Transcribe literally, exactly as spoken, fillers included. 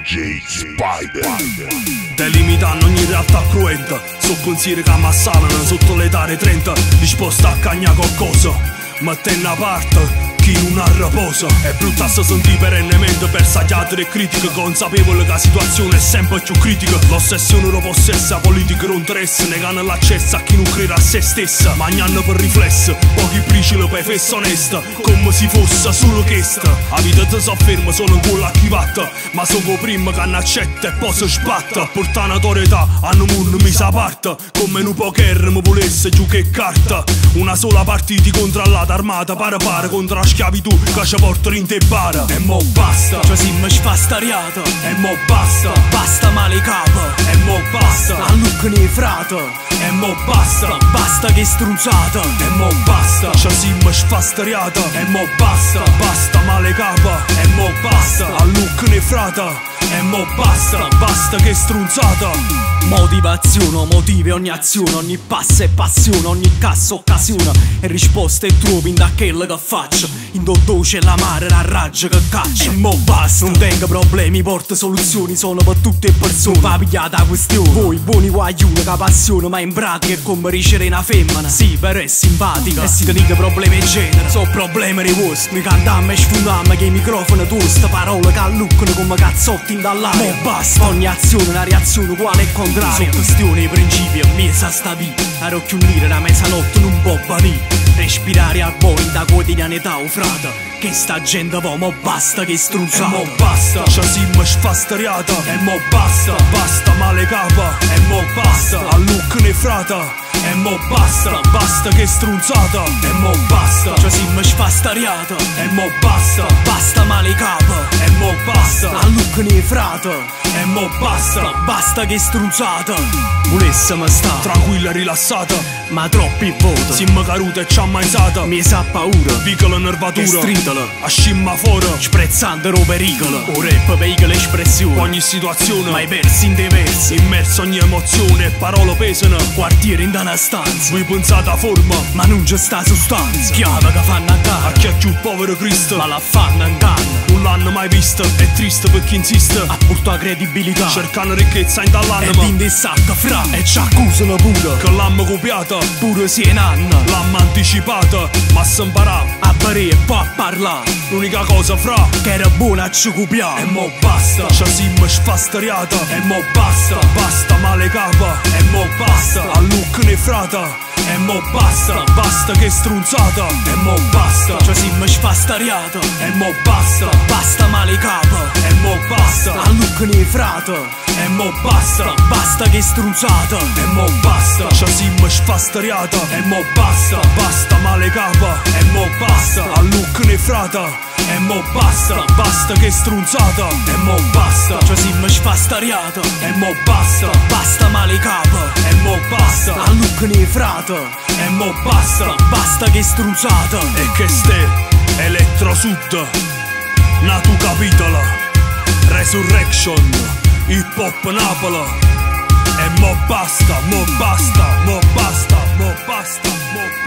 J Spider. Delimitando ogni realtà cruenta, so pensieri che ammassano sotto l'età dei trenta, disposta a cagnare qualcosa, mettendo a parte chi non ha riposo. È brutta a sentire perennemente bersagliate e critiche, consapevole che la situazione è sempre più critica. L'ossessione lo possessa, politica non interessa, negano l'accesso a chi non crede a se stessa. Magnano per riflesso, pochi bricioli per fessa onesta, come se fosse solo questa. La vita ti sofferma, sono in culo a chi vatta, ma sono prima che hanno accetta e poi si sbatta. A portare notorietà, hanno mondo mi sa parte, come in un poker mi volesse giù che carta. Una sola partita controllata, armata, pare pare contro la schiavitù che ci portano in te bara. E mo basta, cioè si mi fa stariata. E mo basta, basta male capo. E mo basta, a look nei frate. E mo basta, basta che strunzata. E mo basta, cioè si mi fa stariata. E mo basta, basta male capo. E mo basta, a look nei frate. E mo basta, basta che strunzata. Motivazione, motivi ogni azione, ogni passo è passione, ogni caso occasione. E risposte trovi in da quello che faccio, in dove c'è l'amare, la raggia che caccia. E mo basta, non tengo problemi, porto soluzioni, sono per tutte persone. Va pigliata la questione, voi buoni guaglioni che passione, ma in pratica è come ricevere una femmina. Sì, però è simpatica, e si tenete problemi in genere, so problemi di vostri. Mi cantammo e sfundammo che i microfoni tosta, parole che alluccano come cazzotti in dall'aria. Mo basta, ogni azione una reazione uguale e contraria. Sono questioni di principi e mesa sta vita. A rocchio unire la mezzanotte non può badì. Respirare a voi in da quotidianità o frata, che sta gente va, mo basta che strunzata. E mo basta, c'è si mi fa stariata. E mo basta, basta male capa. E mo basta, a look ne frata. E mo basta, basta che strunzata. E mo basta, c'è si mi fa stariata. E mo basta, basta male capa. E mo basta, a look ne frata. E mo basta, basta che strunzata. Volesse ma sta tranquilla, rilassata, ma troppi voto. Simma caruta e c'ha maisata, mi sa paura, piccola nervatura, e stritala, a scimma fuori, sprezzante ro pericolo. O rap veicola espressione, ogni situazione, ma i versi in dei versi, immerso ogni emozione, parole pesano, quartiere in una stanza. Voi pensate a forma, ma non c'è sta sostanza. Chiave che fanno a gara, a chi è più povero Cristo, ma la fanno in canna. Non l'hanno mai vista, è triste per chi insiste a portare credibilità, cercano ricchezza in dall'anima, ed in dei sacca fra, e ci accusano pure che l'hanno copiata, pure se è nanna, l'hanno anticipata, ma si imparà a bere e poi a parlare. L'unica cosa fra, che era buona a ci copiare. E mo basta, c'è si mi fa stariata. E mo basta, basta male capa. E mo basta, a look ne frata. E mo basta, basta che strunzata. E mo basta, c'è si mi fa stariata. E mo basta, basta male capa. E mo basta, a look ne frata. E mo basta, basta che strunzata. E mo basta, c'è si mi fa stariata. E mo basta, basta male capa. E mo basta, a look ne frata. E mo basta, basta che strunzata. E mo basta, c'è si mi fa stariata. E mo basta, basta male capa. E mo basta, a look ne frata. E mo basta, basta che strunzata. E che ste, Electro Sud, Natu Capitola, Resurrection, Hip Hop Napoli. E mo basta, mo basta, mo basta, mo basta, mo basta.